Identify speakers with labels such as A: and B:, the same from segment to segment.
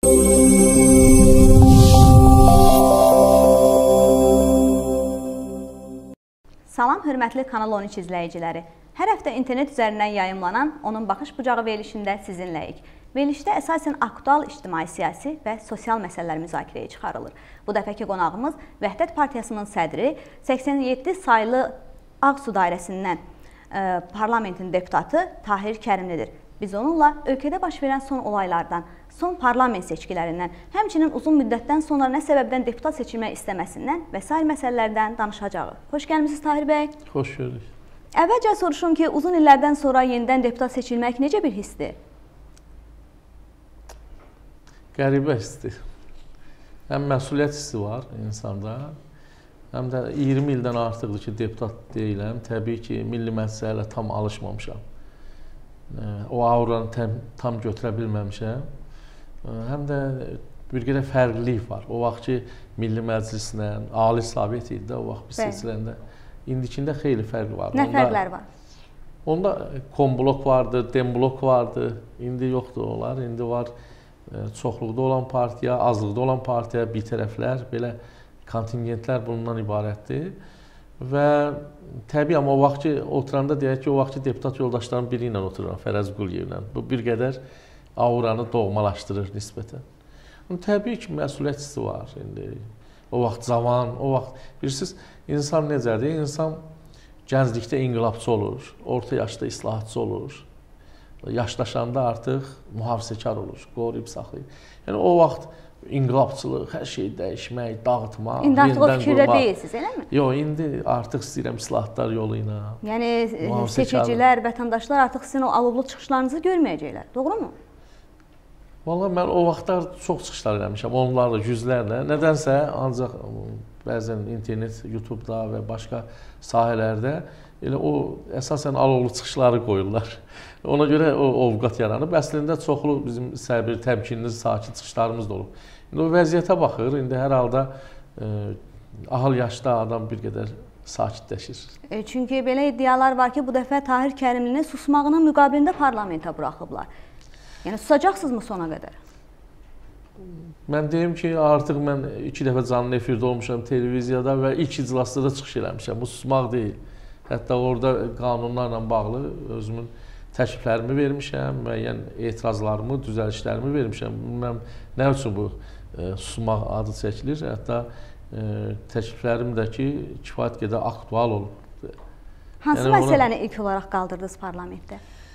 A: Salam, hörmətli Kanal 13 izləyiciləri. Hər həftə internet üzərindən yayımlanan Onun Baxış Bucağı verilişində sizinləyik. Verilişdə əsasən aktual ictimai, siyasi və sosial məsələlər müzakirəyə çıxarılır. Bu dəfəki qonağımız Vəhdət Partiyasının sədri, 87 saylı Ağsu dairəsindən parlamentin deputatı Tahir Kərimlidir. Biz onunla ölkədə baş verən son olaylardan, son parlament seçkilərindən, həmçinin uzun müddətdən sonra nə səbəbdən deputat seçilmək istəməsindən və sair məsələlərdən danışacağıq. Xoş gəlmisiniz Tahir bəy.
B: Xoş gördük.
A: Əvvəlcə soruşum ki, uzun illərdən sonra yenidən deputat seçilmək necə bir hissdir?
B: Qəribə hissdir. Həm məsuliyyət hissi var insanda, həm də 20 ildən artıqdır ki, deputat deyiləm. Təbii ki, milli məclisə hələ tam alışmamışam. O auranı tam götürə bilməmişəm. Həm də bir qədər fərqlilik var. O vaxt ki, Milli Məclislə, Ali Sovet idi də, o vaxt biz seçiləndə. İndikində xeyli fərq var.
A: Nə fərqlər var?
B: Onda komblok vardı, demblok vardı. İndi yoxdur onlar. İndi var çoxluqda olan partiya, azlıqda olan partiya, bir tərəflər, belə kontingentlər bundan ibarətdir. Və təbii, amma o vaxt ki, oturanda deyək ki, o vaxt ki, deputat yoldaşlarım biri ilə otururam, Fərəz Quliyevlə. Bu bir qədər auranı doğmalaşdırır nisbətən. Təbii ki, məsuliyyət hissi var indi. O vaxt zaman, o vaxt, bilirsiniz, insan necədir? İnsan gənclikdə inqilabçı olur, orta yaşda islahatçı olur, yaşlaşanda artıq mühafizəkar olur, qoruyub saxlayır. Yəni, o vaxt inqilabçılıq, hər şeyi dəyişmək, dağıtmaq,
A: İndi artıq o fikirdə deyilsiniz, eləmi?
B: Yox, indi artıq istəyirəm islahatlar yolu ilə.
A: Yəni, seçicilər, vətəndaşlar artıq sizin o alovlu çıxışlarınızı görməyəcəklər, doğru mu?
B: Vallahi, mən o vaxtlar çox çıxışlar eləmişəm, onlarla, yüzlərlə. Nədənsə, ancaq bəzən internet, YouTube-da və başqa sahələrdə elə o əsasən alovlu çıxışları qoyurlar. Ona görə o ovqat yaranıb. Əslində çoxlu bizim səbir, təmkinli, sakit çıxışlarımız da olub. İndi o vəziyyətə baxır, indi hər halda ahıl yaşda adam bir qədər sakitləşir.
A: Çünki belə iddialar var ki, bu dəfə Tahir Kərimlini susmağının müqabilində parlamentə buraxıblar. Yəni, susacaqsınızmı sona qədər?
B: Mən deyim ki, artıq mən 2 dəfə canlı efirdə olmuşam televiziyada və ilk iclasda da çıxış eləmişəm. Bu susmaq deyil. Hətta orada qanunlarla bağlı özümün təkliflərimi vermişəm, müəyyən etirazlarımı, düzəlişlərimi vermişəm. Bilməm, nə üçün bu susmaq adı çəkilir. Hətta təkliflərim də ki, kifayət qədər aktual olub.
A: Hansı məsələni ilk olaraq qaldırdınız parlamentdə?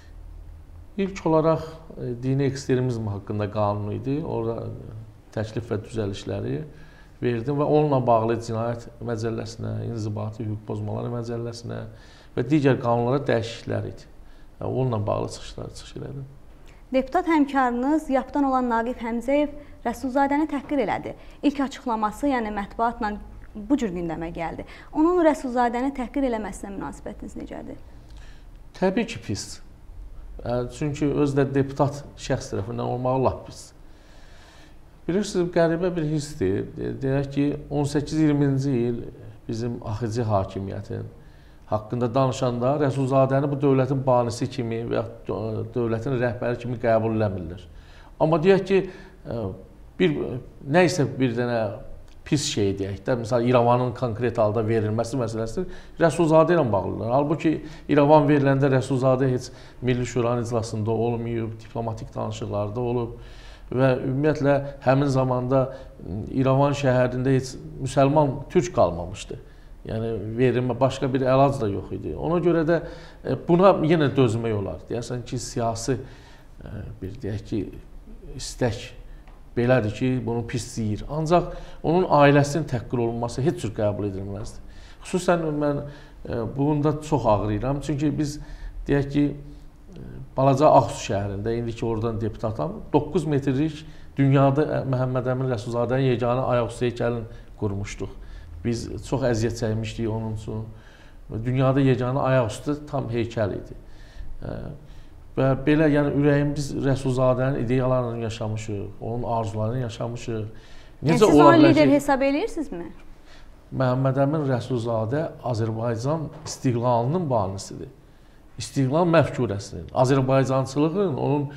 B: İlk olaraq dini ekstremizm haqqında qanun idi. Orada təklif və düzəlişləri verdim və onunla bağlı cinayət məcəlləsinə, inzibati hüquq pozmaları məcəlləsinə və digər qanunlara dəyişikliklər idi. Onunla bağlı çıxış elədim.
A: Deputat həmkarınız YAP-dan olan Naqif Həmzəyev Rəsulzadəni təhqir elədi. İlk açıqlaması, yəni mətbuatla bu cür gündəmə gəldi. Onun Rəsulzadəni təhqir eləməsinə münasibətiniz necədir?
B: Təbii ki, pis. Çünki özü də deputat şəxs tərəfindən olmağı lap pis. Bilirsiniz, qəribə bir hissdir. Deyək ki, 18-20-ci il bizim AXC hakimiyyətin haqqında danışanda Rəsulzadəni bu dövlətin banisi kimi və dövlətin rəhbəri kimi qəbul eləmirlər. Amma deyək ki, nə isə bir dənə pis şey deyək də, məsələn, İrəvanın konkret halda verilməsi məsələsidir, Rəsulzadə ilə bağlıdır. Halbuki İrəvan veriləndə Rəsulzadə heç Milli Şuranın iclasında olmayıb, diplomatik danışıqlarda olub və ümumiyyətlə həmin zamanda İrəvan şəhərində heç müsəlman türk qalmamışdı. Yəni, verilmə, başqa bir əlac da yox idi. Ona görə də buna yenə dözmək olar. Deyərsən ki, siyasi bir, deyək ki, istək belədir ki, bunu pisləyir. Ancaq onun ailəsinin təhqir olunması heç cür qəbul edilməzdir. Xüsusən mən bunda çox ağrıyıram. Çünki biz, deyək ki, balaca Ağsu şəhərində, indi ki, oradan deputatam, 9 metrlik dünyada Məhəmməd Əmin Rəsulzadənin yeganə ayaqüstü heykəlini qurmuşduq. Biz çox əziyyət çəkmişdik onun üçün. Dünyada yeganə ayaqüstü tam heykəl idi. Və belə, yəni ürəyimiz Rəsulzadənin ideyalarını yaşamışıq, onun arzularını yaşamışıq.
A: Siz onu lider hesab edirsinizmi?
B: Məhəmməd Əmin Rəsulzadə Azərbaycan istiqlalının banisidir. İstiqlal məfkurəsinin, Azərbaycançılığın onun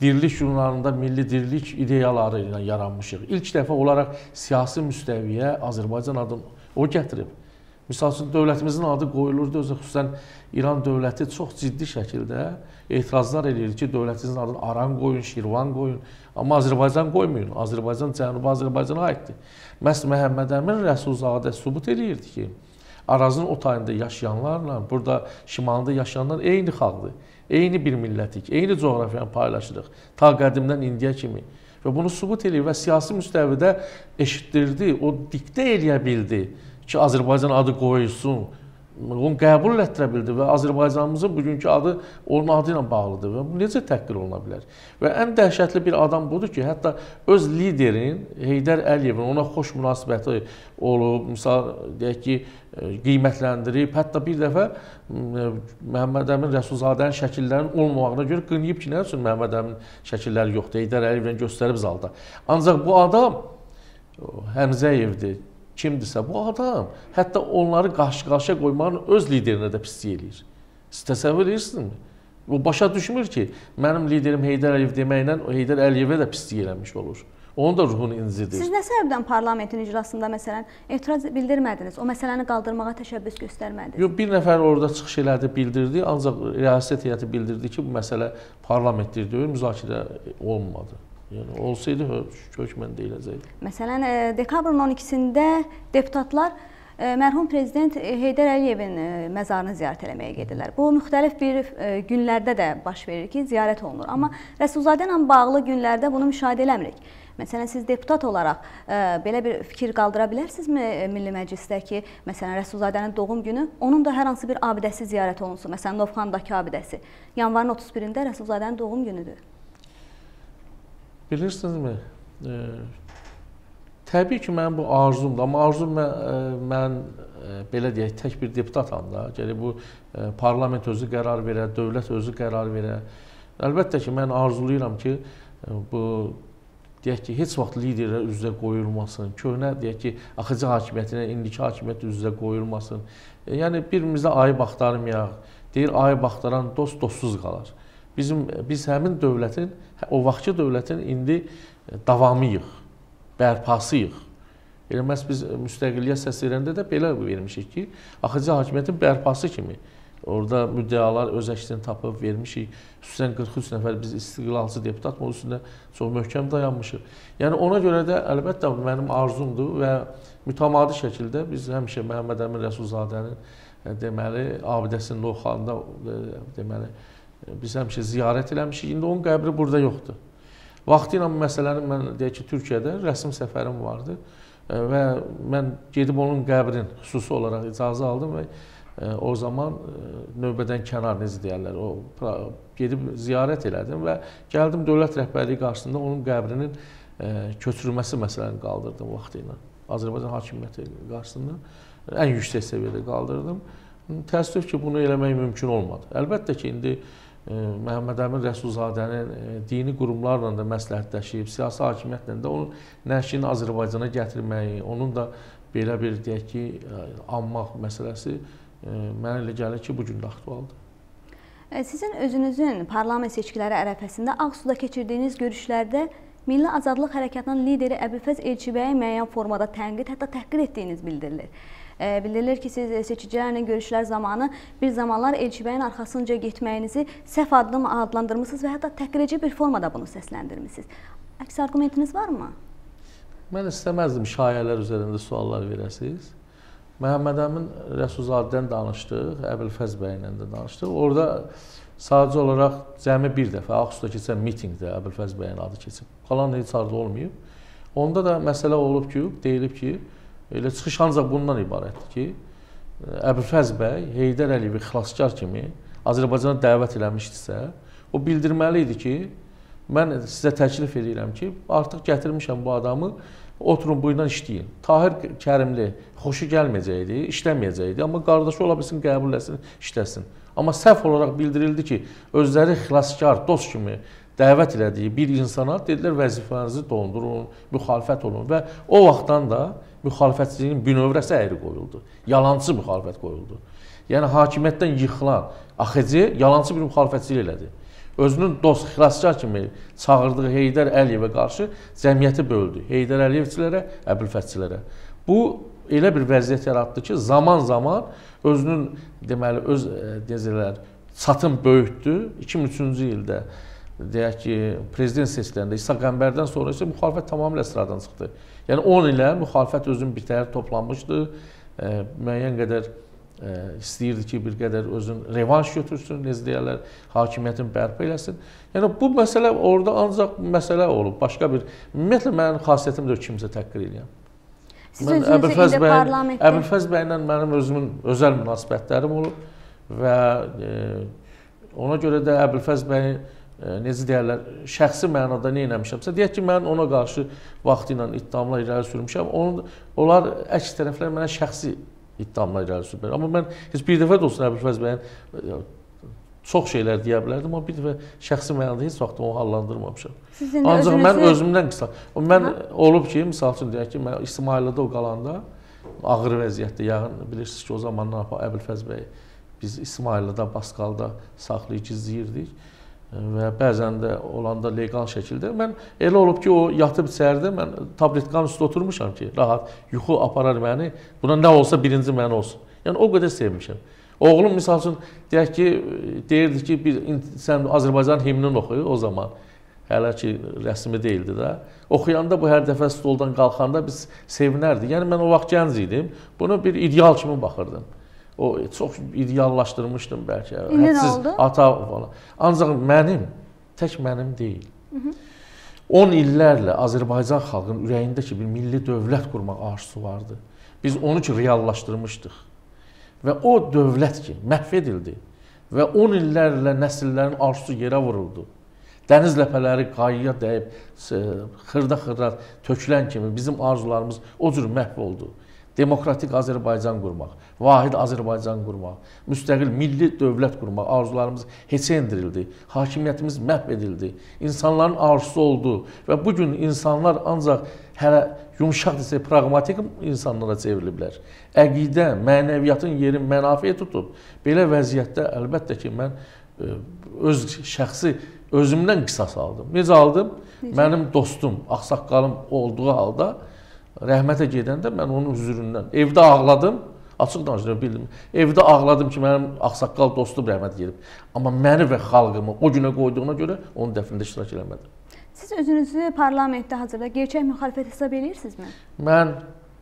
B: Diriliş jurnalında milli diriliş ideyaları ilə yaranmışıq. İlk dəfə olaraq siyasi müstəviyə Azərbaycan adını o gətirib. Misal üçün, dövlətimizin adı qoyulurdu, xüsusən İran dövləti çox ciddi şəkildə etirazlar edir ki, dövlətimizin adını Aran qoyun, Şirvan qoyun, amma Azərbaycan qoymayın. Azərbaycan Cənubi Azərbaycana aiddir. Məhz Məhəmməd Əmin Rəsulzadə sübut edirdi ki, Arazın o tayında yaşayanlarla burada şimalda yaşayanlar eyni xalqdır, eyni bir millətik, eyni coğrafiyanı paylaşırıq ta qədimdən indiyə kimi. Və bunu sübut edir və siyasi müstəvidə eşitdirdi, o diktə eləyə bildi ki, Azərbaycan adı qoyulsun, onu qəbul etdirə bildi və Azərbaycanımızın bugünkü adı onun adı ilə bağlıdır və bu necə təhqir oluna bilər? Və ən dəhşətli bir adam budur ki, hətta öz liderin, Heydər Əliyevin ona xoş münasibəti olub, misal deyək ki, qiymətləndirib, hətta bir dəfə Məhəmməd Əmin Rəsulzadənin şəkillərinin olmamağına görə qınayıb ki, nə üçün Məhəmməd Əmin şəkilləri yoxdur, Heydər Əliyevlə göstərib zalda. Ancaq bu adam Həmzəyevdir. Kimdirsə bu adam, hətta onları qarşı-qarşıya qoymağın öz liderinə də pislik eləyir. Siz təsəvvür edirsinizmi? O başa düşmür ki, mənim liderim Heydər Əliyev deməklə Heydər Əliyevə də pislik eləmiş olur. Onun da ruhunu incidir.
A: Siz nə səbəbdən parlamentin iclasında məsələn etiraz bildirmədiniz? O məsələni qaldırmağa təşəbbüs göstərmədiniz?
B: Yox, bir nəfər orada çıxış elədi, bildirdi, ancaq riyaset heyəti bildirdi ki, bu məsələ parlamentdir deyil, müzakirə olmadı. Yəni, olsaydı hökmən deyiləcəkdi.
A: Məsələn, dekabrın 12-sində deputatlar mərhum prezident Heydər Əliyevin məzarını ziyarət eləməyə gedirlər. Bu, müxtəlif bir günlərdə də baş verir ki, ziyarət olunur. Amma Rəsulzadə ilə bağlı günlərdə bunu müşahidə eləmirik. Məsələn, siz deputat olaraq belə bir fikir qaldıra bilərsinizmi Milli Məclisdə ki, məsələn, Rəsulzadənin doğum günü, onun da hər hansı bir abidəsi ziyarət olunsun, məsələn, Novxandakı abidəsi. Yanvarın 31-də Rəsulzadənin doğum günüdür.
B: Bilirsinizmi? Təbii ki, mənim bu arzumdur, amma arzum mən belə deyək, tək bir deputatam da. Gəlir bu parlament özü qərar verər, dövlət özü qərar verər. Əlbəttə ki, mən arzulayıram ki, bu deyək ki, heç vaxt liderlər üz-üzə qoyulmasın. Köhnə deyək ki, axıcı hakimiyyətinə, indiki hakimiyyət üz-üzə qoyulmasın. Yəni bir-birimizə ayıb axtarmayaq. Deyir, ayıb axtaran dost dostsuz qalar. Biz həmin dövlətin, o vaxtki dövlətin indi davamıyıq, bərpasıyıq. Elə məhz biz müstəqilliyə səs verəndə də belə vermişik ki, axıcı hakimiyyətin bərpası kimi orada müddəalar öz əksini tapıb vermişik. Xüsusən 43 nəfər biz istiqlalçı deputat, onun üstündə çox möhkəm dayanmışıq. Yəni ona görə də əlbəttə mənim arzumdur və mütəmadi şəkildə biz həmişə Məhəmməd Əmin Rəsulzadənin deməli abidəsinin Novxanda deməli biz həmişə ziyarət eləmişik. İndi onun qəbri burada yoxdur. Vaxtıyla bu məsələni mən deyək ki, Türkiyədə rəsmi səfərim vardı və mən gedib onun qəbrin xüsusi olaraq icazə aldım və o zaman növbədən kənar necə deyərlər, gedib ziyarət elədim və gəldim dövlət rəhbərliyi qarşısında onun qəbrinin köçürülməsi məsələni qaldırdım vaxtıyla. Azərbaycan hakimiyyəti qarşısında ən yüksək səviyyədə qaldırdım. Təəssüf ki, bunu eləmək mümkün olmadı. Əlbəttə ki, indi Məhəmməd Əmin Rəsulzadənin dini qurumlarla da məsləhətləşib, siyasi hakimiyyətlə də onun nəşini Azərbaycana gətirməyi, onun da belə bir, deyək ki, anmaq məsələsi mənə elə gəlir ki, bugün də aktualdır.
A: Sizin özünüzün parlament seçkiləri ərəfəsində Ağsuda keçirdiyiniz görüşlərdə Milli Azadlıq Hərəkatının lideri Əbülfəz Elçibəyə müəyyən formada tənqid, hətta təhqir etdiyiniz bildirilir. Bildirilir ki, siz seçicilərlə görüşlər zamanı bir zamanlar Elçibəyin arxasınca getməyinizi səhv addım adlandırmışsınız və hətta təhqiredici bir formada bunu səsləndirmişsiniz. Əks argumentiniz varmı?
B: Mən istəməzdim şayələr üzərində suallar verəsiniz. Məhəmməd Əmin Rəsulzadədən danışdıq, Əbülfəz bəylə də danışdıq. Orada sadəcə olaraq cəmi bir dəfə Ağsuda keçən mitingdə Əbülfəz bəyin adı keçib. Qalan heç harda olmayıb. Onda da məsələ olub ki, deyilib ki, elə çıxış ancaq bundan ibarətdir ki, Əbülfəz bəy Heydər Əliyevi xilaskar kimi Azərbaycana dəvət eləmişdirsə, o bildirməli idi ki, mən sizə təklif edirəm ki, artıq gətirmişəm bu adamı, oturun bu ilə işləyin. Tahir Kərimli xoşu gəlməyəcəkdi, işləməyəcəkdi, amma qardaşı ola bilsin, qəbul etsin, işləsin. Amma səhv olaraq bildirildi ki, özləri xilaskar, dost kimi dəvət elədiyi bir insana dedilər vəzifənizi dondurun, müxalifət olun və o vaxtdan da müxalifətçiliyin bünövrəsi əyri qoyuldu. Yalancı müxalifət qoyuldu. Yəni hakimiyyətdən yıxılan AXC yalancı bir müxalifətçilik elədi. Özünün dost, xilaskar kimi çağırdığı Heydər Əliyevə qarşı cəmiyyəti böldü. Heydər Əliyevçilərə, Əbülfəzçilərə. Bu elə bir vəziyyət yaratdı ki, zaman-zaman özünün deməli öz çatın böyütdü. 2003-cü ildə deyək ki, prezident seçiləndə İsa Qəmbərdən sonra isə müxalifət tamamilə sıradan çıxdı. Yəni 10 ilə müxalifət özünün bitəri toplanmışdı. Müəyyən qədər istəyirdi ki, bir qədər özün revanş götürsün, necə deyərlər, hakimiyyətin bərpa eləsin. Yəni bu məsələ orada ancaq məsələ olub. Başqa bir, ümumiyyətlə mənim xasiyyətim də kimsə təhqir eləyəm. Mən Əbülfəz bəylə mənim özümün özəl münasibətlərim olub və ona görə də Əbülfəz bəyi necə deyərlər, şəxsi mənada nə eləmişəmsə, deyək ki, mən ona qarşı vaxtı ilə iddiamla irəli sürmüşəm, onlar əks tərəflər mənə şəxsi iddiamla irəli sürmüşəm. Amma mən heç bir dəfə də olsun Əbülfəz bəyin çox şeylər deyə bilərdim, amma bir dəfə şəxsi mənada heç vaxt onu hallandırmamışam. Ancaq mən özümdən qısa. Mən olub ki, misal üçün deyək ki, mən İsmaillidə o qalanda ağır vəziyyətdə, yəqin bilirsiniz ki, o zamanlar Əbülfəz bəy biz İsmaillidə, Baskalda saxlayıb gizləyirdik. Və bəzən də olanda legal şəkildə. Mən elə olub ki, o yatıb içəridə, mən tabletkanın üstə oturmuşam ki, rahat yuxu aparar məni, buna nə olsa birinci mən olsun. Yəni o qədər sevmişəm. Oğlum misal üçün deyək ki, deyirdi ki, sən Azərbaycan himnini oxuyu o zaman. Hələ ki, rəsmi deyildi də. Oxuyanda bu hər dəfə stoldan qalxanda biz sevinərdik. Yəni mən o vaxt gənc idim, bunu bir ideal kimi baxırdım. O çox ideallaşdırmışdım bəlkə. Hədsiz ata falan. Ancaq tək mənim deyil. 10 illərlə Azərbaycan xalqının ürəyindəki bir milli dövlət qurmaq arzusu vardı. Biz onu ki, reallaşdırmışdıq. Və o dövlət ki, məhv edildi. Və 10 illərlə nəsillərin arzusu yerə vuruldu. Dəniz ləpələri qayıya dəyib, xırda-xırda tökülən kimi bizim arzularımız o cür məhv oldu. Demokratik Azərbaycan qurmaq, vahid Azərbaycan qurmaq, müstəqil milli dövlət qurmaq arzularımız heçə endirildi, hakimiyyətimiz məhv edildi, insanların arzusu oldu və bugün insanlar ancaq hələ yumuşaq desək, praqmatik insanlara çevriliblər. Əqidə, mənəviyyatın yeri mənafiyə tutub. Belə vəziyyətdə əlbəttə ki, mən öz şəxsi özümdən qisas aldım. Necə aldım? Mənim dostum, ağsaqqalım olduğu halda rəhmətə gedəndə mən onun hüzurundan evdə ağladım, açıq danışıram, bildim. Evdə ağladım ki, mənim ağsaqqal dostum rəhmət gedib. Amma məni və xalqımı o günə qoyduğuna görə onun dəfnində iştirak eləmədim.
A: Siz özünüzü parlamentdə hazırda gerçək müxalifət hesab edirsinizmi?
B: Mən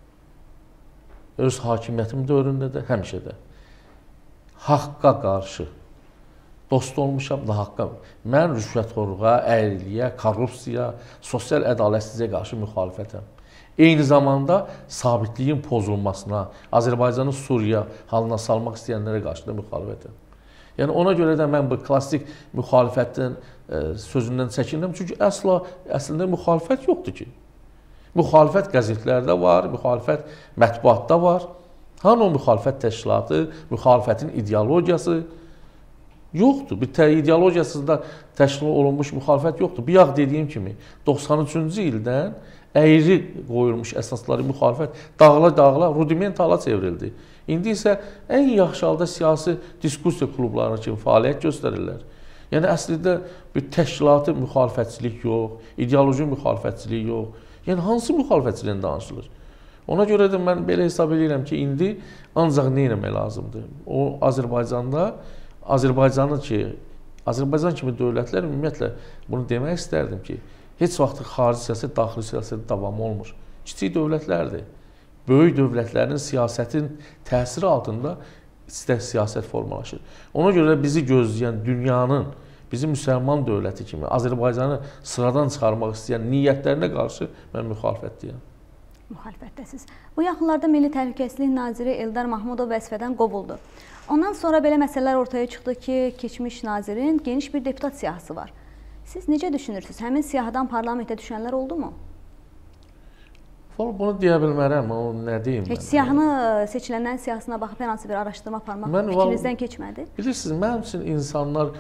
B: öz hakimiyyətim dövründə də, həmişə də haqqa qarşı dost olmuşam da haqqa. Mən rüşvətxorluğa, əyriliyə, korrupsiya, sosial ədalətsizliyə qarşı müxalifətəm. Eyni zamanda sabitliyin pozulmasına, Azərbaycanı Suriya halına salmaq istəyənlərə qarşı da müxalifətəm. Yəni ona görə də mən bu klassik müxalifətin sözündən çəkinirəm. Çünki əslində müxalifət yoxdur ki. Müxalifət qəzetlərdə var, müxalifət mətbuatda var. Hanı o müxalifət təşkilatı, müxalifətin ideologiyası yoxdur. Bir ideologiyasız da təşkil olunmuş müxalifət yoxdur. Bir yağ dediyim kimi 93-cü ildən əyri qoyulmuş əsasları müxalifət dağla-dağla rudiment hala çevrildi. İndi isə ən yaxşı halda siyasi diskussiya klublarına kimi fəaliyyət göstərirlər. Yəni əslində bir təşkilati müxalifətçilik yox, ideoloji müxalifətçilik yox. Yəni hansı müxalifətçiliyin danışılır? Ona görə də mən belə hesab edirəm ki, indi ancaq nə etmək lazımdır? O Azərbaycanda, Azərbaycan kimi dövlətlər ümumiyyətlə bunu demək istərdim ki, heç vaxt xarici siyasət, daxili siyasət davamı olmur. Kiçik dövlətlərdir. Böyük dövlətlərin siyasətin təsiri altında siyasət formalaşır. Ona görə bizi gözləyən dünyanın, bizi müsəlman dövləti kimi Azərbaycanı sıradan çıxarmaq istəyən niyyətlərinə qarşı mən müxalifətdəyəm.
A: Müxalifətdəsiz. Bu yaxınlarda Milli Təhlükəsizlik Naziri Eldar Mahmudov vəzifədən qovuldu. Ondan sonra belə məsələlər ortaya çıxdı ki, keçmiş nazirin geniş bir deputat siyahısı var. Siz necə düşünürsünüz? Həmin siyahıdan parlamentə düşənlər oldu mu?
B: Bunu deyə bilmərəm, o nə deyim mən?
A: Heç siyahını seçilənlərin siyahısına baxıb hər hansı bir araşdırma aparmaq fikrinizdən keçmədi?
B: Bilirsiniz, mənim üçün insanlar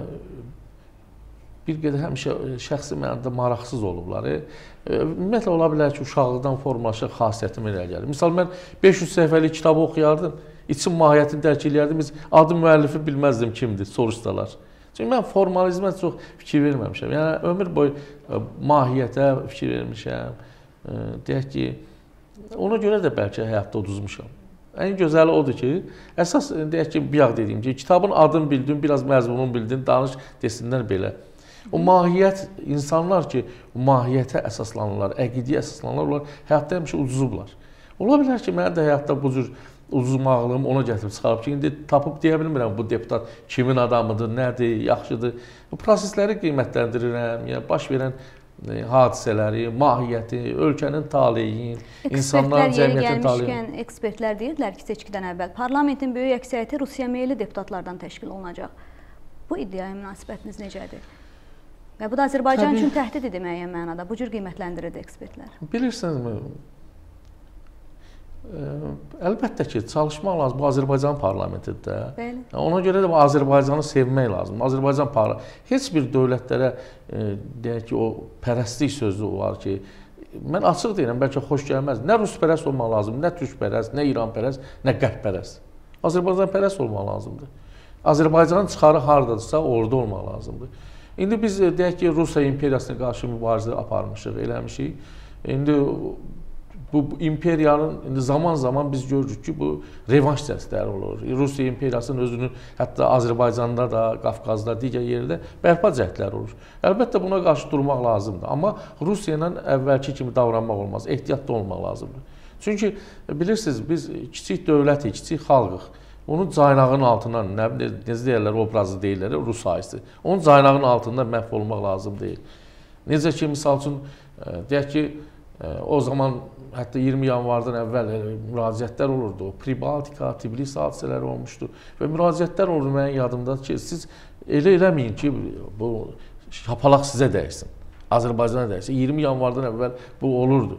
B: bir qədər həmişə şəxsi mənada maraqsız olublar. Ümumiyyətlə, ola bilər ki, uşaqlıqdan formalaşan xasiyyətim elə gəlir. Misal, mən 500 səhifəlik kitabı oxuyardım, için mahiyyətini dərk eləyərdim, adı müəllifi bilməzdim kimdir, soruşsalar. Çünki mən formalizmə çox fikir verməmişəm. Yəni ömür boyu mahiyyətə fikir vermişəm. Deyək ki, ona görə də bəlkə həyatda uduzmuşam. Ən gözəli odur ki, əsas deyək ki, bir dediyim ki, kitabın adını bildin, biraz məzmununu bildin, danış desinlər belə. O mahiyyət, insanlar ki, mahiyyətə əsaslanırlar, əqidəyə əsaslanırlar, onlar həyatda həmişə uduzublar. Ola bilər ki, mənə də həyatda bu cür uzmağlığım ona gətirib çıxarıb ki, indi tapıb deyə bilmirəm bu deputat kimin adamıdır, nədir, yaxşıdır. Bu prosesləri qiymətləndirirəm, yəni baş verən hadisələri, mahiyyəti, ölkənin taleyin, insanların cəmiyyətin taleyin.
A: Ekspertlər deyirdilər ki, seçkidən əvvəl parlamentin böyük əksəriyyəti Rusiya meyilli deputatlardan təşkil olunacaq. Bu iddiaya münasibətiniz necədir? Və bu da Azərbaycan üçün təhdid idi müəyyən mənada. Bu cür qiymətləndirirdi ekspertlər.
B: Bilirsinizmi? Əlbəttə ki, çalışmaq lazım. Bu Azərbaycan parlamentidir də. Ona görə də Azərbaycanı sevmək lazım. Azərbaycan heç bir dövlətlərə deyək ki, o pərəstlik sözü var ki, mən açıq deyirəm, bəlkə xoş gəlməz. Nə ruspərəst olmaq lazım, nə türkpərəst, nə İranpərəst, nə qərbpərəst. Azərbaycanpərəst olmaq lazımdır. Azərbaycanın çıxarı hardadırsa, orada olmaq lazımdır. İndi biz deyək ki, Rusiya imperiyasına qarşı mübarizə aparmışıq, eləmişik. İndi bu imperiyanın zaman-zaman biz görürük ki, bu revanş səsləri olur. Rusiya imperiyasının özünün hətta Azərbaycanda da, Qafqazda, digər yerdə bərpa cəhdləri olur. Əlbəttə buna qarşı durmaq lazımdır. Amma Rusiya ilə əvvəlki kimi davranmaq olmaz, ehtiyatlı olmaq lazımdır. Çünki bilirsiniz, biz kiçik dövlətik, kiçik xalqıq. Onun caynağının altından, necə deyirlər, obrazı deyirlər, Rus sayısı. Onun caynağının altında məhv olmaq lazım deyil. Necə ki, misal üçün, deyək ki, o zaman hətta 20 yanvardan əvvəl müraciətlər olurdu. Pribaltika, Tbilisi hadisələri olmuşdu. Və müraciətlər olurdu mənim yadımdadır ki, siz elə eləməyin ki, bu şapalaq sizə dəysin, Azərbaycana dəysin. 20 yanvardan əvvəl bu olurdu.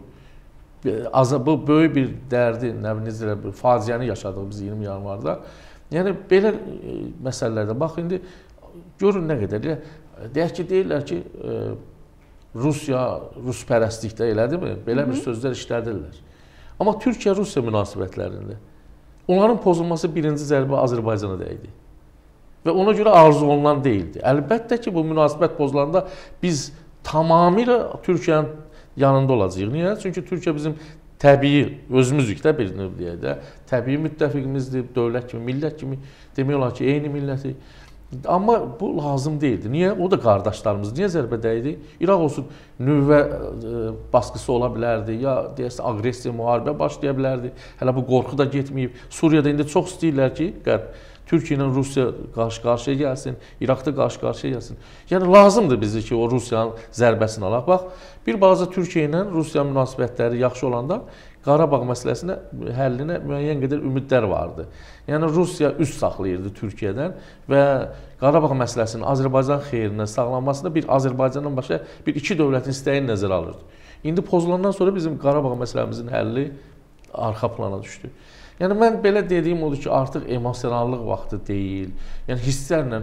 B: Bu böyük bir dərdi, bir faciəni yaşadıq biz 20 yanvarda. Yəni, belə məsələlərdə, bax, indi görün nə qədər. Deyək ki, deyirlər ki, Rusiya, ruspərəstlikdə elədirmi? Belə bir sözlər işlədirlər. Amma Türkiyə-Rusiya münasibətlərində onların pozulması birinci zərbə Azərbaycana dəydi. Və ona görə arzu olunan deyildi. Əlbəttə ki, bu münasibət pozulanda biz tamamilə Türkiyənin yanında olacaq. Niyə? Çünki Türkiyə bizim təbii, özümüzük də bir növ deyək də, təbii müttəfiqimizdir, dövlət kimi, millət kimi demək olar ki, eyni milləti. Amma bu lazım deyildi. Niyə? O da qardaşlarımız. Niyə zərbə dəydi? İraq olsun, nüvə baskısı ola bilərdi, ya deyəsə, aqressiya, müharibə başlaya bilərdi. Hələ bu qorxu da getməyib. Suriyada indi çox istəyirlər ki, Türkiyə ilə Rusiya qarşı-qarşıya gəlsin, İraqda qarşı-qarşıya gəlsin. Yəni, lazımdır bizi ki, o Rusiyanın zərbəsini alaq. Bax, bir balaca Türkiyə ilə Rusiya münasibətləri yaxşı olanda Qarabağ məsələsinə, həllinə müəyyən qədər ümidlər vardı. Yəni, Rusiya üst saxlayırdı Türkiyədən və Qarabağ məsələsinin Azərbaycan xeyrinə sağlanmasında bir Azərbaycandan başqa bir iki dövlətin istəyini nəzərə alırdı. İndi pozulandan sonra bizim Qarabağ məsələmizin həlli arxa plana düşdü. Yəni, mən belə dediyim odur ki, artıq emosionallıq vaxtı deyil, yəni hisslərlə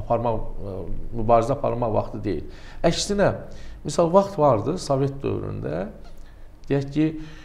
B: mübarizə aparmaq vaxtı deyil. Əksinə, misal, vaxt vardı Sovet dövründə, deyək ki,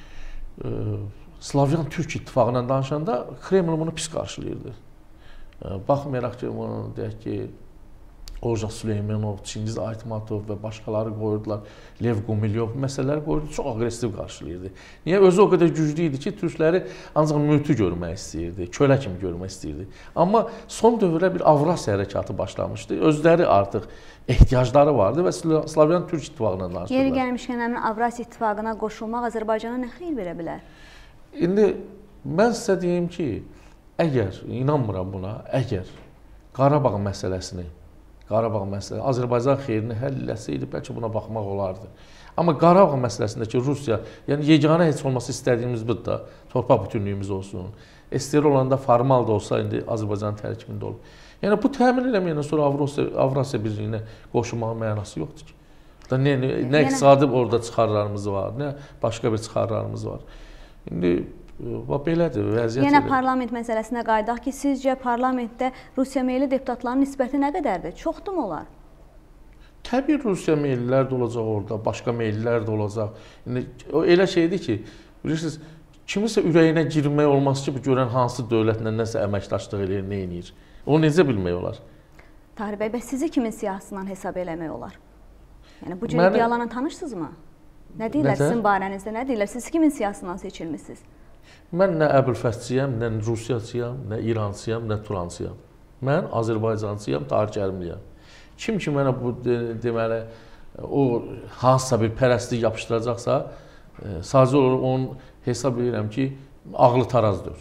B: Slavyan-Türk ittifaqla danışanda Kreml bunu pis qarşılayırdı. Baxmayaraq ki, bunu deyək ki, Olja Süleymanov, Çingiz Aytmatov və başqaları qoyurdular, Lev Gumilyov məsələləri qoyurdu, çox aqressiv qarşılayırdı. Niyə? Özü o qədər güclü idi ki, türkləri ancaq mütü görmək istəyirdi, kölə kimi görmək istəyirdi. Amma son dövrdə bir Avrasiya hərəkatı başlamışdı, özləri artıq ehtiyacları vardı və Slavyan-Türk ittifaqına danışdılar.
A: Yeri gəlmişkən, həmin Avrasiya ittifaqına qoşulmaq Azərbaycana nə xeyir verə bilər?
B: İndi mən sizə deyim ki, əgər, inanmıram buna, əgər Qarabağ məsələsini Azərbaycan xeyrini həll eləsəydi, bəlkə buna baxmaq olardı. Amma Qarabağ məsələsindəki Rusiya, yəni yeganə heç olması istədiyimiz budur da, torpaq bütünlüyümüz olsun. SSR olanda formal da olsa, indi Azərbaycanın tərkibində olub. Yəni, bu təmin eləməyəndən sonra Avrasiya Birliyinə qoşulmağın mənası yoxdur ki. Nə iqtisadi orada çıxarlarımız var, nə başqa bir çıxarlarımız var. İndi belədir, vəziyyət
A: elə. Yenə parlament məsələsinə qayıdaq ki, sizcə parlamentdə Rusiya meyilli deputatların nisbəti nə qədərdir? Çoxdur mu onlar?
B: Təbii Rusiya meylilər də olacaq orada, başqa meylilər də olacaq. Elə şeydir ki, bilirsiniz, kimisə ürəyinə girmək olmaz ki, görən hansı dövlətlə nəsə əməkdaşlıq eləyir, nə eləyir. Onu necə bilmək olar?
A: Tahir bəy, bəs sizi kimin siyahısından hesab eləmək olar? Yəni bu cür iddialarla tanışsınızmı? Nə deyirlər sizin barənizdə? Nə deyirlər? Siz kimin siyahısından seçilmisiniz?
B: Mən nə Əbülfəthçiyəm, nə Rusiyaçıyam, nə İrancıyam, nə Turancıyam. Mən Azərbaycancıyam, Tahir Kərimliyəm. Kim ki mənə bu deməli o hansısa bir pərəstlik yapışdıracaqsa, sadəcə olaraq onun hesab edirəm ki, ağlı tarazdır.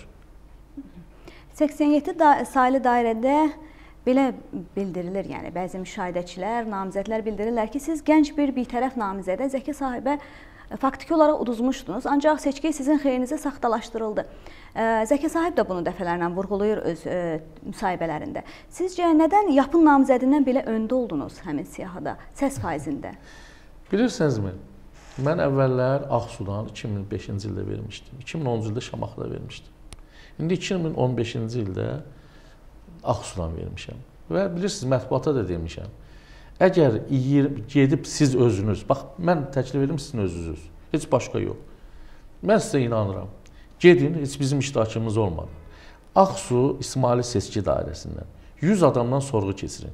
A: 87 saylı dairədə belə bildirilir, yəni bəzi müşahidəçilər, namizədlər bildirirlər ki, siz gənc bir bitərəf namizədə Zəki Sahibə faktiki olaraq uduzmuşdunuz, ancaq seçki sizin xeyrinizə saxtalaşdırıldı. Zəki Sahib də bunu dəfələrlə vurğulayır öz müsahibələrində. Sizcə nədən yapın namizədindən belə öndə oldunuz həmin siyahıda, səs faizində?
B: Bilirsinizmi, mən əvvəllər Ağsudan 2005-ci ildə vermişdim, 2010-cu ildə Şamaxıda vermişdim. İndi 2015-ci ildə Ağsudan vermişəm və bilirsiniz, mətbuata da demişəm. Əgər gedib siz özünüz, bax, mən təklif edirəm sizin özünüz, heç başqa yox. Mən sizə inanıram. Gedin, heç bizim iştirakımız olmadı. Ağsu İsmaili seçki dairəsindən 100 adamdan sorğu keçirin.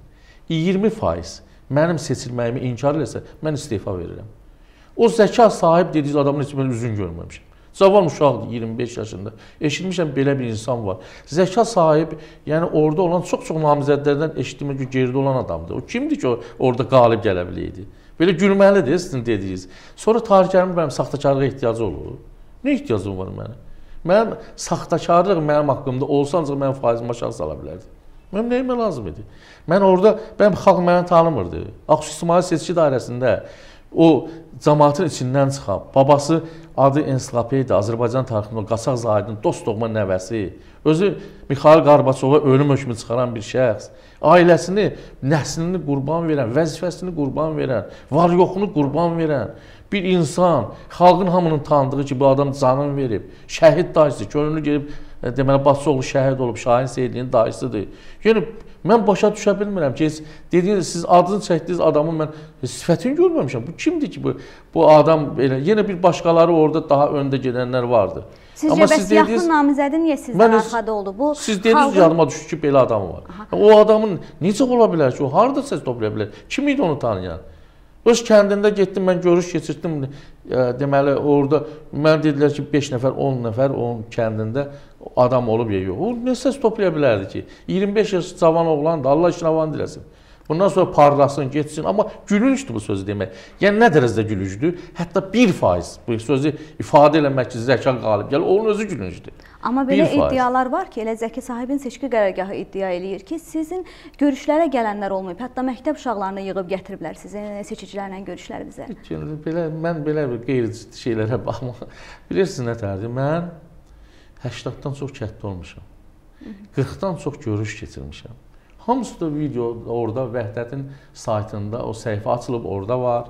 B: 20% mənim seçilməyimi inkar eləsə, mən istefa verirəm. O zəka sahib dediğiniz adamın heç mən üzün görməmişəm. Cavan uşaqdır, 25 yaşında. Eşitmişəm, belə bir insan var. Zəka sahib, yəni orada olan çox-çox namizədlərdən eşitdiyimə ki, geridə olan adamdır. O kimdir ki, orada qalib gələ biləydi? Belə gülməlidir, sizin dediyiniz. Sonra Tahir Kərim mənim saxtakarlığa ehtiyacı olur. Nə ehtiyacım var mənə? Mənim saxtakarlıq mənim haqqımda olsa, ancaq mənim faizimi aşağı sala bilərdi. Mənim nəyimə lazım idi? Mən orada, mənim xalq məni tanımırdı. Ağsu İsmail seçki dairəsində o cəmaatın içindən çıxan, babası adı ensiklopediya, Azərbaycan tarixinin o qaçaq zahidin dost doğma nəvəsi, özü Mikhail Qarbaçova ölüm hökmü çıxaran bir şəxs, ailəsini, nəslini qurban verən, vəzifəsini qurban verən, var-yoxunu qurban verən bir insan, xalqın hamının tanıdığı ki, bu adam canını verib, şəhid dayısı, könüllü gelib, deməli, Batısoğlu şəhid olub, Şahin Seydlinin dayısıdır. Yəni, mən başa düşə bilmirəm ki, dediyiniz, siz adını çəkdiyiniz adamın mən sifətini görməmişəm. Bu kimdir ki, bu adam belə? Yenə bir başqaları orada daha öndə gedənlər vardı.
A: Sizcə, bəs yaxın namizədi niyə sizdən arxada oldu?
B: Siz dediniz, yadıma düşür ki, belə adam var. O adamın necə ola bilər ki, o harada səs toplaya bilər? Kim idi onu tanıyan? Öz kəndində getdim, mən görüş keçirdim, deməli, orada mən dedilər ki, 5 nəfər, 10 nəfər onun kəndində adam olub ya yox. O nə səs toplaya bilərdi ki? 25 yaş cavan oğlandı, Allah işinə avan diləsin. Bundan sonra parlasın, geçsin, amma gülüncdür bu sözü demək. Yəni, nə dərəcədə gülüncdür? Hətta 1% bu sözü ifadə eləmək ki, zəka qalib gəlir, onun özü gülüncdür.
A: Amma belə iddialar var ki, elə Zəki Sahibin seçki qərargahı iddia eləyir ki, sizin görüşlərə gələnlər olmayıb, hətta məktəb uşaqlarını yığıb gətiriblər sizin seçicilərlə görüşlərinizə.
B: Mən belə bir qeyri-ciddi şeylərə baxmaq. Bilirsiniz nə tərdir? Mən 80-dan çox kənddə olmuşam. 40-dan çox görüş keçirmişəm. Hamısı da video orada Vəhdətin saytında, o səhifə açılıb orada var.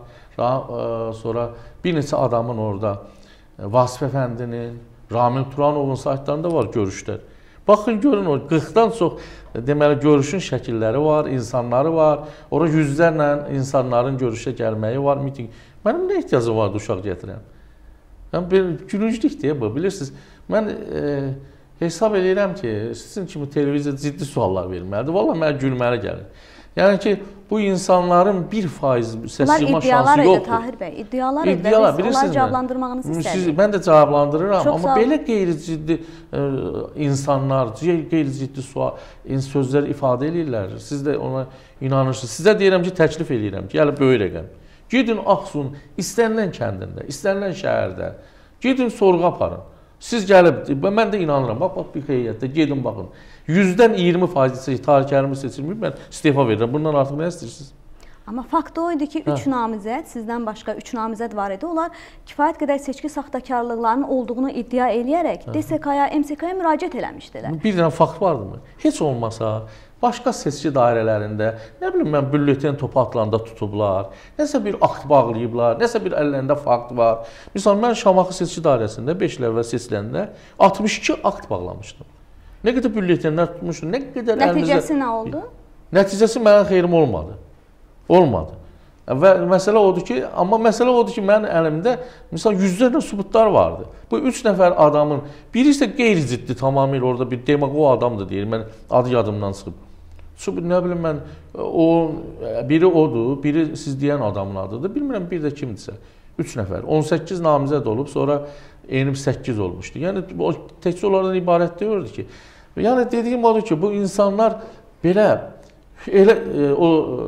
B: Sonra bir neçə adamın orada, Vasif Əfəndinin, Ramil Turanovun saytlarında var görüşlər. Baxın, görün, o 40-dan çox deməli, görüşün şəkilləri var, insanları var. Orada yüzlərlə insanların görüşə gəlməyi var, miting. Mənim nə ehtiyacım vardı uşaq gətirən? Gülünclükdür bu, bilirsiniz. Mən hesab edirəm ki, sizin kimi televiziyada ciddi suallar verməlidir. Vallahi mənə gülməli gəlir. Yəni ki, bu insanların 1% səs yığma şansı yoxdur.
A: Tahir bəy, iddialar idi və biz onları cavablandırmağınızı istədik.
B: Mən də cavablandırıram, amma belə qeyri-ciddi insanlar, qeyri-ciddi sözlər ifadə edirlər. Siz də ona inanırsınız. Sizə deyirəm ki, təklif edirəm ki, yəni böyük rəqəm. Gedin Ağsun, istənilən kəndində, istənilən şəhərdə, gedin sorğu aparın. Siz gəlib, mən də inanıram, bax bir heyətdə, gedin baxın. 100-dən 20% Tahir Kərimi seçilməyib, mən istefa verirəm. Bundan artıq nə istəyirsiniz?
A: Amma fakt o idi ki, 3 namizəd, sizdən başqa 3 namizəd var idi. Onlar kifayət qədər seçki saxtakarlıqlarının olduğunu iddia eləyərək DSK-ya, MSK-ya müraciət eləmişdilər. Bir
B: dənə fakt vardı mı? Heç olmasa, başqa seçki dairələrində, nə bilim mən, bülletin topu atılanda tutublar, nəsə bir akt bağlayıblar, nəsə bir əllərində fakt var. Misal, mən Şamaxı seçki dairəsində 5 il əvvəl seçiləndə 62 akt bağlamışdım. Nə qədər bülletinlər tutmuşum, nə qədər əlimizdə...
A: Nəticəsi nə oldu?
B: Nəticəsi mənim xeyrim olmadı. Olmadı. Və məsələ odur ki, mənim əlimdə misal yüzlərlə sübutlar vardı. Bu 3 nəfər adamın, biri isə qeyri-ciddi tamamilə orada bir demagog adamdır deyir, mən adı yadımdan çıxıb. Nə bilim mən, biri odur, biri siz deyən adamın adıdır. Bilmirəm, bir də kimdirsə. 3 nəfər. 18 namizəd olub, sonra enib 8 olmuşdu. Yəni, təkcə onlardan ibarət deyirdi ki, yəni dediyim odur ki, bu insanlar belə, o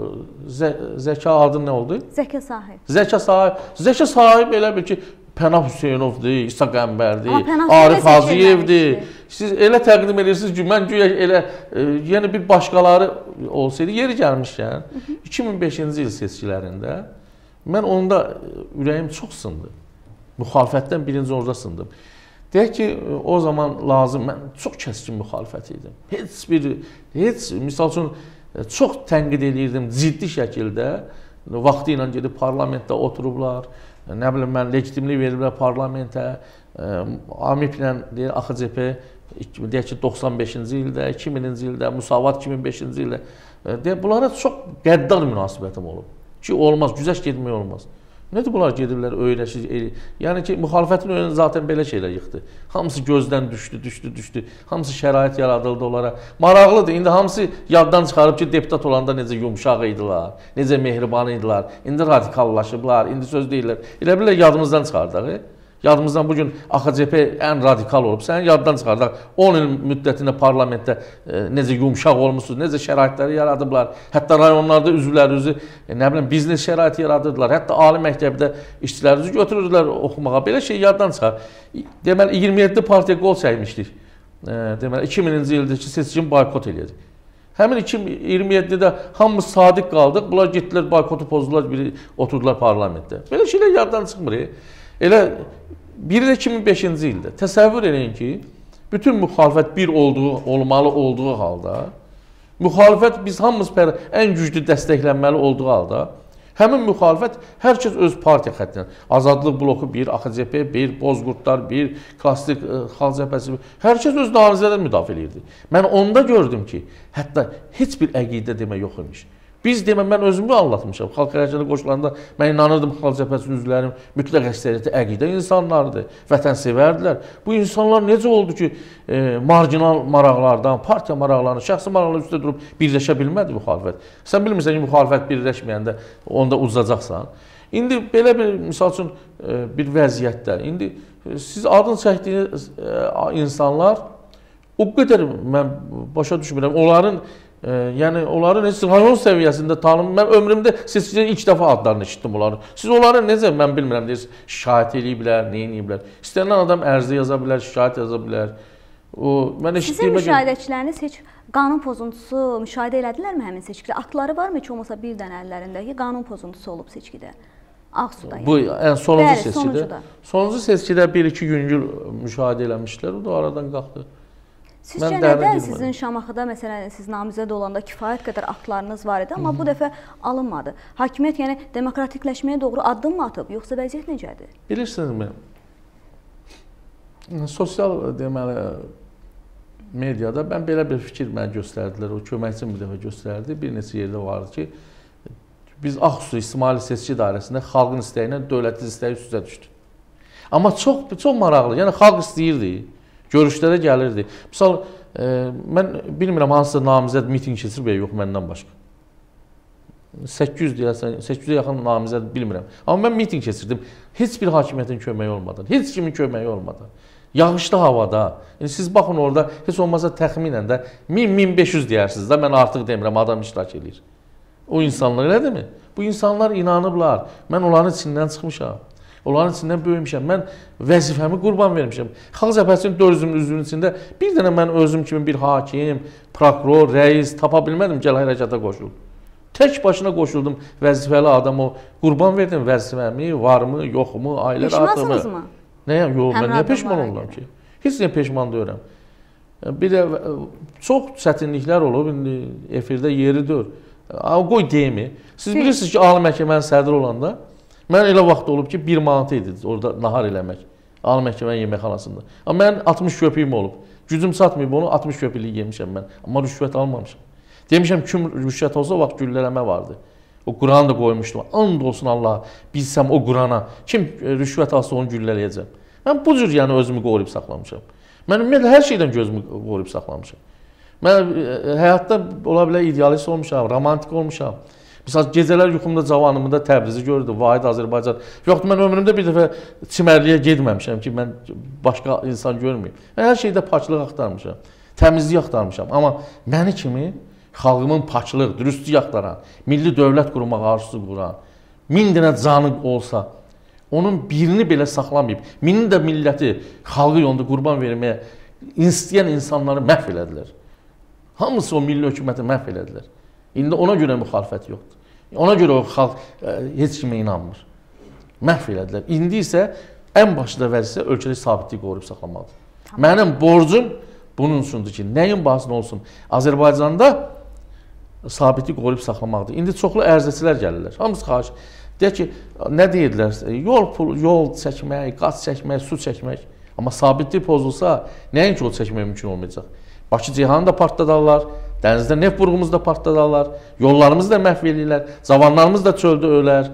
B: zəka adı nə oldu?
A: Zəka Sahib.
B: Zəka Sahib elə bil ki, Pənah Hüseynovdur, İsa Qəmbərdir, Arif Hacıyevdir. Siz elə təqdim edirsiniz ki, mən güya elə, yəni bir başqaları olsaydı, yeri gəlmişkən, 2005-ci il seçkilərində, mən onda ürəyim çox sındı. Müxalifətdən birinci orada sındım. Deyək ki, o zaman lazım, mən çox kəskin müxalifət idim. Misal üçün, çox tənqid edirdim ciddi şəkildə, vaxtı ilə gedib parlamentdə oturublar, nə bilim mən, legitimlik veriblər parlamentə, AMİP-lə, AXCP, deyək ki, 95-ci ildə, 2000-ci ildə, Müsavat 2005-ci ildə, bunlara çox qəddar münasibətim olub. Ki, olmaz, güzəşt getmək olmaz. Nədir bunlar gedirlər, öyrəşir, yəni ki, müxalifətin önündə zaten belə şeylər yıxdı. Hamısı gözdən düşdü. Hamısı şərait yaradıldı onlara. Maraqlıdır, indi hamısı yaddan çıxarıb ki, deputat olanda necə yumşaq idilər, necə mehriban idilər, indi radikallaşıblar, indi söz deyirlər. Elə bilirlər, yadımızdan çıxardıq. Yadımızdan bugün AXCP ən radikal olub. Sən yaddan çıxardaq, 10 il müddətində parlamentdə necə yumşaq olmuşsunuz, necə şəraitləri yaradıblar. Hətta rayonlarda üzvlərinizi, nə bilim, biznes şəraiti yaradırdılar. Hətta ali məktəbdə işçilərinizi götürürdülər oxumağa. Belə şey yaddan çıxar. Deməli, 27 partiya qol çəkmişdik. Deməli, 2000-ci ildəki seçkim boykot elədik. Həmin 2027-də hamımız sadiq qaldıq. Bunlar getdilər, boykotu pozdular, biri oturdular parlamentdə. Belə şeylər yaddan çıxmır. Elə biri də 2005-ci ildə. Təsəvvür edin ki, bütün müxalifət bir olmalı olduğu halda, müxalifət biz hamımız ən güclü dəstəklənməli olduğu halda, həmin müxalifət hər kəs öz partiya xəttinə, Azadlıq bloku 1, AXCP 1, Bozqurtlar 1, Klassik Xalq Cəbhəsi 1, hər kəs öz namizədini müdafiə edirdi. Mən onda gördüm ki, hətta heç bir əqidə demə yox imiş. Biz demə, mən özümü anlatmışam. Xalq hərəkətinə qoşulanda mən inanırdım Xalq Cəbhəsinin üzvlərinin mütləq əksəriyyəti əqidə insanlardır, vətənsevərdilər. Bu insanlar necə oldu ki, marginal maraqlardan, partiya maraqlarını, şəxsi maraqları üstə durub birləşə bilmədi müxalifət. Sən bilmirsən ki, müxalifət birləşməyəndə onda uzacaqsan. İndi belə bir, misal üçün, bir vəziyyətdə, indi siz adını çəkdiyiniz insanlar o qədər mən başa düşmürəm, yəni onların heç rayon səviyyəsində tanım, mən ömrümdə seçkidə ilk dəfə adlarını eşitdim onların. Siz onların necə, mən bilmirəm, deyirsiniz, şikayət eləyiblər, nə eləyiblər. İstənilən adam ərizə yaza bilər, şikayət yaza bilər.
A: Sizin müşahidəçiləriniz heç qanun pozuntusu müşahidə elədilərmi həmin seçkidə? Aktları varmı heç olmasa bir dənə əllərində ki, qanun pozuntusu olub seçkidə? Ağsuda yəni.
B: Bu, sonuncu seçkidə. Sonuncu seçkidə 1-2 güngül müşahidə eləmişlər, o da aradan qalxdı.
A: Sizcə nədən sizin Şamaxıda, məsələn, siz namizəd olanda kifayət qədər aktlarınız var idi, amma bu dəfə alınmadı. Hakimiyyət yəni demokratikləşməyə doğru addım mı atıb, yoxsa vəziyyət necədir?
B: Bilirsinizmi, sosial deməli, mediada mən belə bir fikir mənə göstərdilər, o köməkçim bir dəfə göstərdi, bir neçə yerdə vardı ki, biz Ağsu İsmaili Seçki Dairəsində xalqın istəyi ilə dövlətin istəyi üstə düşdü. Amma çox maraqlı, yəni xalq istəyirdi. Görüşlərə gəlirdi. Misal, mən bilmirəm, hansısa namizəd miting keçirib ya, yox, məndən başqa. 800 deyəsən, 800-ə yaxın namizəd bilmirəm. Amma mən miting keçirdim. Heç bir hakimiyyətin köməyi olmadan, heç kimin köməyi olmadan. Yağışlı havada. Yəni, siz baxın orada, heç olmasa təxminən də 1000-1500 deyərsiniz də, mən artıq demirəm, adam iştirak edir. O insanlar, elədirmi? Bu insanlar inanıblar. Mən onların içindən çıxmışam. Onların içindən böyümüşəm. Mən vəzifəmi qurban vermişəm. Xalq Cəbhəsinin 400 üzvünün içində bir dənə mən özüm kimi bir hakim, prokuror, rəis tapa bilmədim, gəl hərəkata qoşulum. Tək başına qoşuldum vəzifəli adam, o qurban verdim vəzifəmi, varmı, yoxmu, ailə rahatımı.
A: Peşmansınızmı?
B: Nəyə? Yox, mən niyə peşman oluram ki? Heç niyə peşman deyirəm. Bir də çox çətinliklər olub, indi efirdə yeri deyil. Qoy deyimi. Siz bilirsiniz ki, Ali Məhkəmənin sədri olanda, mən elə vaxt olub ki, 1 manat idi orada nahar eləmək. Ali Məhkəmənin yeməkxanasında. Amma mən 60 köpüyüm olub. Gücüm çatmayıb onu, 60 köpüklük yemişəm mən. Amma rüşvət almamışam. Demişəm, kim rüşvət olsa, vaxt güllələmə vardı. O Quranı da qoymuşdum. And olsun Allaha, bilsəm o Qurana. Kim rüşvət alsa onu güllələyəcəm. Mən bu cür yəni özümü qoruyub saxlamışam. Mən ümumiyyətlə hər şeydən gözümü qoruyub saxlamışam. Mən həyatda ola bilər idealist olmuşam, romantik olmuşam. Misal gecələr yuxumda cavanlığımda Təbrizi gördüm, Vahid Azərbaycan. Yoxdur, mən ömrümdə bir dəfə çimərliyə getməmişəm ki, mən başqa insan görməyim. Mən hər şeydə paçlıq axtarmışam, təmizlik axtarmışam. Amma məni kimi xalqımın paçlıq, dürüstlük axtaran, milli dövlət qurmaq arzusu quran, 1000 dənə canı olsa, onun birini belə saxlamayıb, 1000 də milləti, xalqı yolunda qurban verməyə istəyən insanları məhv elədilər. Hamısı o milli hökuməti məhv elədilər. İndi ona görə müxalifət yoxdur. Ona görə o xalq heç kimə inanmır. Məhv elədilər. İndi isə ən başda vəzifə ölkədə sabitlik qoruyub saxlamaqdır. Tamam. Mənim borcum bunun üçündür ki, nəyin bahasına olsun, Azərbaycanda sabitlik qoruyub saxlamaqdır. İndi çoxlu ərizəçilər gəlirlər. Hamısı xahiş. Deyək ki, nə deyirlər? Yol çəkmək, qaz çəkmək, su çəkmək. Amma sabitlik pozulsa, nəyin ki, o çəkmək mümkün olmayacaq? Bakı Ceyhanı da partladarlar, dənizdə neft burğumuzu da partladarlar, yollarımızı da məhv edirlər, zavanlarımız da çöldə ölər.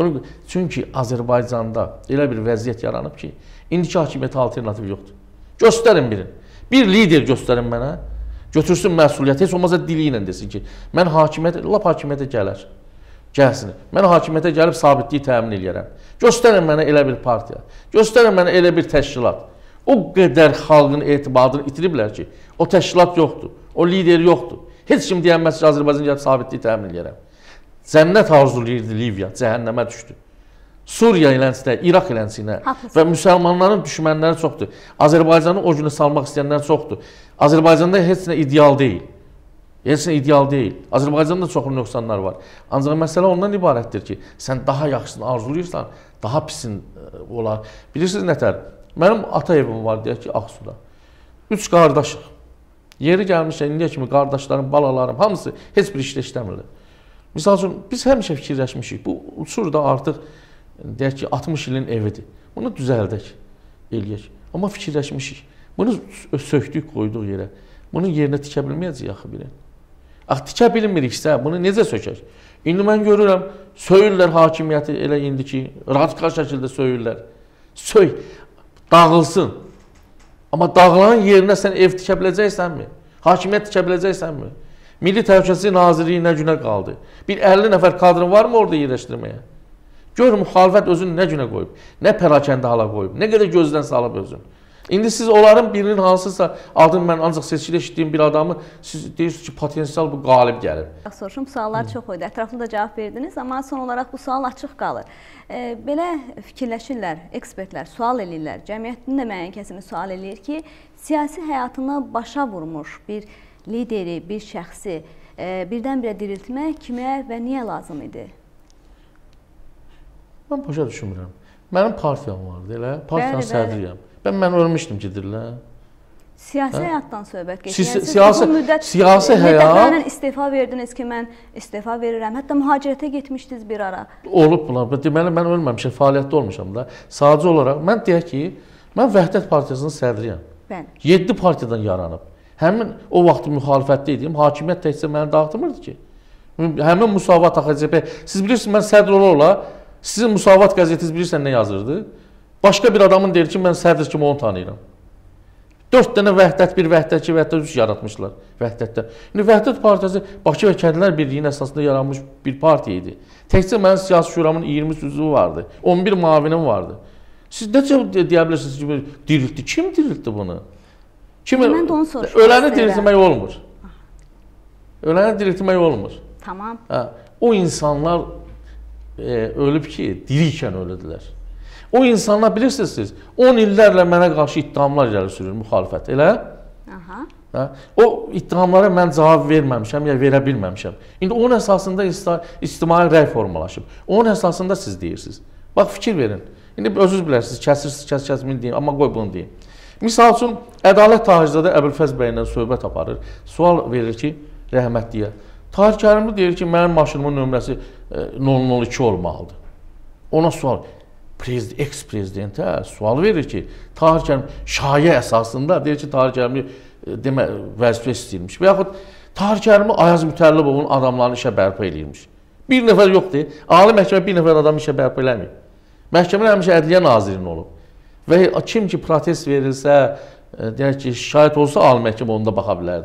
B: Çünki Azərbaycanda elə bir vəziyyət yaranıb ki, indiki hakimiyyətə alternativ yoxdur. Göstərin birin. Bir lider göstərin mənə, götürsün məsuliyyəti, heç olmazsa dili ilə desin ki, mən lap hakimiyyətə gələr, gəlsin. Mən hakimiyyətə gəlib sabitliyi təmin edərəm. Göstərin mənə elə bir partiya, göstərin mənə elə bir təşkilat. O qədər xalqın etibarını itiriblər ki, o təşkilat yoxdur, o lider yoxdur. Heç kim deyənməz ki, Azərbaycan gəlib sabitliyi təmin edərəm. Cənnət arzulayırdı Liviya, cəhənnəmə düşdü. Suriya ilənsinə, İraq ilənsinə və müsəlmanların düşmənləri çoxdur. Azərbaycanı o günə salmaq istəyənlər çoxdur. Azərbaycanda heç nə ideal deyil. Heç nə ideal deyil. Azərbaycanda çoxlu nöqsanlar var. Ancaq məsələ ondan ibarətdir ki, sən daha yaxşısını arzulayırsan, daha pisin olar. Bilirsiniz nətər? Mənim ata evim var, deyək ki, Ağsuda. 3 qardaşıq. Yeri gəlmişsə, indiyə kimi qardaşlarım, balalarım, hamısı heç bir işlə işləmirlər. Misal üçün, biz həmişə fikirləşmişik. Bu uçur da artıq, deyək ki, 60 ilin evidir. Bunu düzəldək, eləyək. Amma fikirləşmişik. Bunu söktük, qoyduq yerə. Bunun yerinə tikə bilməyəcək axı biri. Tikə bilmiriksə, bunu necə sökək? İndi mən görürəm, söyürlər hakimiyyəti elə indi ki, radikal şəkildə söyürlər. Söy, dağılsın. Amma dağılan yerinə sən ev tikə biləcəksənmi? Hakimiyyət tikə biləcəksənmi? Milli Təhlükəsizlik Nazirliyi nə günə qaldı? Bir 50 nəfər kadrın varmı orada yerləşdirməyə? Gör, müxalifət özünü nə günə qoyub? Nə pərakəndə hala qoyub? Nə qədər gözdən salıb özünü? İndi siz onların birinin hansısa adını mən ancaq seçkilə eşitdiyim bir adamı siz deyirsiniz ki, potensial bu qalib gəlib.
A: Soruşum, suallar çox idi. Ətraflı da cavab verdiniz, amma son olaraq bu sual açıq qalır. Belə fikirləşirlər, ekspertlər, sual eləyirlər. Cəmiyyətin də müəyyən kəsimi sual eləyir ki, siyasi həyatını başa vurmuş bir lideri, bir şəxsi birdən-birə diriltmək kimə və niyə lazım idi?
B: Mən başa düşmürəm. Mənim partiyam vardı, elə. Partiyanın sədriyəm. Mən ölmüşdüm gedirlər.
A: Siyasi həyatdan söhbət gedir.
B: Siyasi həyat...
A: istefa verdiniz ki, mən istefa verirəm. Hətta mühacirətə getmişdiniz bir ara.
B: Olub bunlar. Deməli, mən ölməmişəm, fəaliyyətdə olmuşam da. Sadəcə olaraq, mən deyək ki, mən Vəhdət Partiyasının sədriyəm. 7 partiyadan yaranıb. Həmin o vaxt müxalifətdə idim, hakimiyyət təkcə məni dağıtmırdı ki. Həmin Musavat AXCP, siz bilirsiniz, mən sədr ola, sizin Musavat qəzetiniz bilirsən nə yazırdı? Başqa bir adamın deyir ki, mən sədr kimi onu tanıyıram. 4 dənə Vəhdət 1, Vəhdət 2, Vəhdət 3 yaratmışlar Vəhdətdə. İndi Vəhdət Partiyası Bakı və Kəndlilər Birliyinin əsasında yaranmış bir partiya idi. Təkcə mənim siyasi şuramın 20 üzvü vardı, 11 müavinim vardı. Siz necə deyə bilirsiniz ki, diriltdi? Kim diriltdi bunu?
A: Mən də onu soruşmaq
B: Öləni diriltmək olmur. Öləni diriltmək olmur.
A: Tamam.
B: O insanlar ölüb ki, dirikən ölüdülər. O insanlar bilirsiniz siz, 10 illərlə mənə qarşı ittihamlar gəlir sürür müxalifət, elə? O ittihamlara mən cavab verməmişəm, ya verə bilməmişəm. İndi onun əsasında ictimai rəy formalaşıb. Onun əsasında siz deyirsiniz. Bax, fikir verin. İndi özünüz bilərsiniz, kəsirsiniz, kəsmin deyin, amma qoy bunu deyin. Misal üçün, Ədalət Tahirzadə Əbülfəz bəylə söhbət aparır, sual verir ki, rəhmətliyə. Tahir Kərimli deyir ki, mənim maşınımın nömrəsi 002 olmalıdır. Ona sual, eks-prezidentə sual verir ki, Tahir Kərimli şayə əsasında deyir ki, Tahir Kərimli vəzifə istəyirmiş. Və yaxud Tahir Kərimli Ayaz Mütəllibovun adamlarını işə bərpa edilmiş. Bir nəfər yoxdur, Ali məhkəmə bir nəfər adam işə bərpa eləməyib. Məhkəmə həmişə Ədliyyə Nazirinin olub. Və kim ki protest verilsə, deyək ki, şikayət olsa Ali məhkəmə onda baxa bilərdi.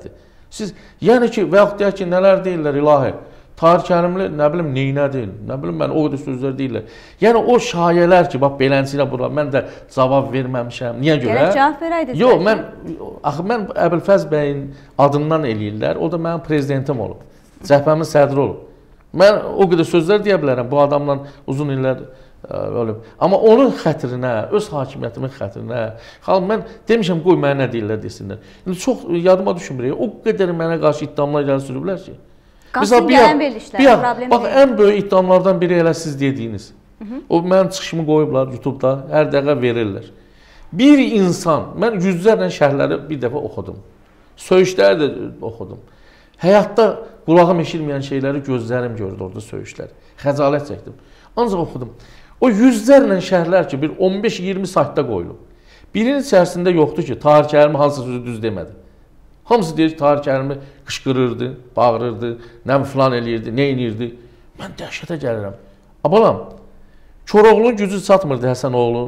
B: Siz, yəni ki, və yaxud deyək ki, nələr deyirlər ilahi, Tahir Kərimli, nə bilim, neynədir, nə bilim, mən o qədər sözlər deyirlər. Yəni, o şayələr ki, bax, beləncə bura, mən də cavab verməmişəm. Niyə görə?
A: Gələk cavab verəydiniz.
B: Yox, mən Əbülfəz bəyin adından eləyirlər, o da mənim prezidentim olub, cəhbəmin sədri olub. Mən o qədər sözlər deyə bilərəm, bu adamla uzun illər ölüb. Amma onun xətrinə, öz hakimiyyətimin xətrinə, mən demişəm, qoy mənə nə deyirlər desinlər. İndi çox yadıma düşmür, o qədər mənə qarşı iddiamlar gəlir sürüblər ki.
A: Qasım gələn verilişlər, problem
B: bax, ən böyük iddiamlardan biri elə siz dediyiniz. O, mənim çıxışımı qoyublar YouTube'da, hər dəqiqə verirlər. Bir insan, mən yüzlərlə şərhləri bir dəfə oxudum. Söyüşləri də oxudum. Həyatda qulağım eşilməyən şeyləri gözlərim gördü orada söyüşlər. Xəcalət çəkdim. Ancaq oxudum. O yüzlərlə şərhlər ki, bir 15-20 saytda qoyulub. Birinin içərisində yoxdur ki, Tahir Kərimi hansı sözü düz demədi. Hamısı deyir ki, Tahir Kərimi qışqırırdı, bağırırdı, nə filan eləyirdi, nə eləyirdi. Mən dəhşətə gəlirəm. Abalam, Koroğlu'nun gücü çatmırdı Həsənoğlu,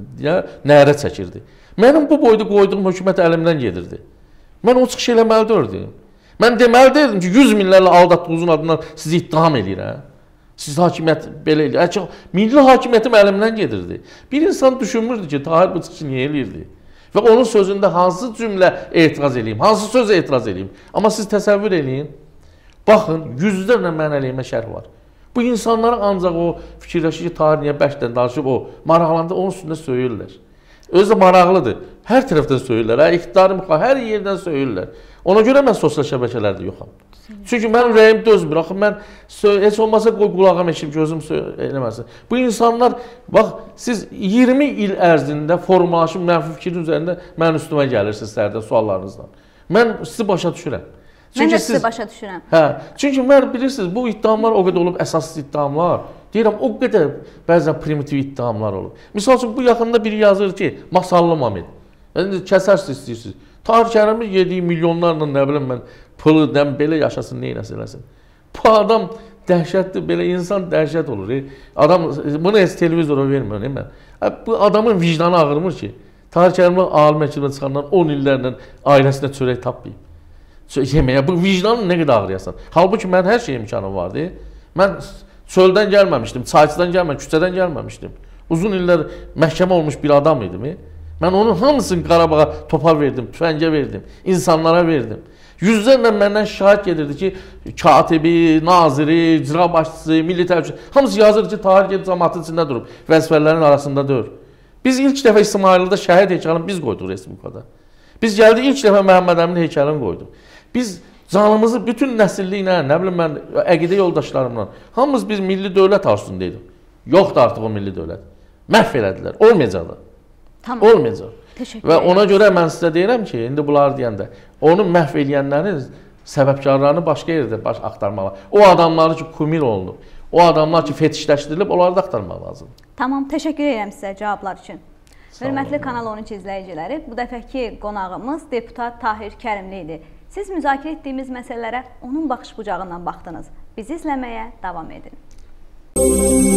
B: nərə çəkirdi. Mənim bu boyda qoyduğum hökumət əlimdən gedirdi. Mən o çıxış eləməli deyirdim. Mən deməli deyirdim ki, 100 minlərlə aldatdığınızın adından sizi ittiham eləyirəm. Siz hakimiyyət belə eləyir. Milli hakimiyyətim əlimdən gedirdi. Bir insan düşünmürdü ki, Tahir bu çıxışı niyə eləyirdi? Və onun sözündə hansı cümlə etiraz edeyim, hansı sözə etiraz edeyim. Amma siz təsəvvür edin, baxın, yüzlərlə mənə əleyhimə şərh var. Bu insanlara ancaq o fikirləşir ki, Tahir niyə bəkdən danışıb, o maraqlandı, onun üstündə söyürlər. Özü də maraqlıdır, hər tərəfdən söyürlər, iqtidarı hər yerdən söyürlər. Ona görə mən sosial şəbəkələrdə yoxam. Çünki mənim ürəyim dözmür. Axı mən heç olmasa qoy qulağım eşib gözüm eləməsin. Bu insanlar, bax, siz 20 il ərzində formalaşıb mənfi fikrin üzərində mənim üstümə gəlirsiniz sərdən suallarınızdan. Mən sizi başa düşürəm.
A: Mən də sizi başa düşürəm.
B: Hə, çünki mən bilirsiniz, bu iddiamlar o qədər olub, əsassız iddiamlar. Deyirəm, o qədər bəzən primitiv iddiamlar olub. Misal üçün, bu yaxında biri yazır ki, masallı Mamed. Kəsərsiniz, istəyirsiniz. Tahir Kərimi yediyi milyonlarla, nə bilim mən, pılı, belə yaşasın, neynəsin, eləsin. Bu adam dəhşətdir, belə insan dəhşət olur. Adam, bunu heç televizora vermir, mən. Bu adamın vicdanı ağırmır ki, Tahir Kərimi ali məhkəmədən çıxandan 10 illərlə ailəsinə çörək tapmayıb. Yeməyə, bu vicdanı nə qədər ağrıyasan. Halbuki mən hər şey imkanım vardı. Mən çöldən gəlməmişdim, çayçıdan gəlməmişdim, küçədən gəlməmişdim. Uzun illər məhkəmə olmuş bir adam idim. Mən onun hamısını Qarabağa topar verdim, tüfəngə verdim, insanlara verdim. Yüzlərlə məndən şahid gedirdi ki, katibi, naziri, icra başçısı, milli təvəccüh, hamısı yazır ki, Tahir gedib cəmaatın içində durub, vəzifələrin arasında deyil. Biz ilk dəfə İsmaillidə şəhid heykəlini biz qoyduq Respublikada. Biz gəldik ilk dəfə Məhəmməd Əmin heykəlini qoyduq. Biz canımızı bütün nəsilliklə, nə bilim mən, əqidə yoldaşlarımla, hamımız biz milli dövlət arzusundaydık. Yoxdur artıq o milli dövlət. Məhv elədilər, olmayacaqlar.
A: Tamam.
B: Olmayacaq. Və ona görə mən sizə deyirəm ki, indi bunlar deyəndə, onu məhv eləyənlərin səbəbkarlarını başqa yerdə axtarmalı. O adamları ki, kumir olunub, o adamlar ki, fetişləşdirilib, onları da axtarmaq lazımdır.
A: Tamam, təşəkkür edirəm sizə cavablar üçün. Hörmətli Kanal 13 izləyiciləri, bu dəfəki qonağımız deputat Tahir Kərimli idi. Siz müzakirə etdiyimiz məsələlərə onun baxış bucağından baxdınız. Bizi izləməyə davam edin.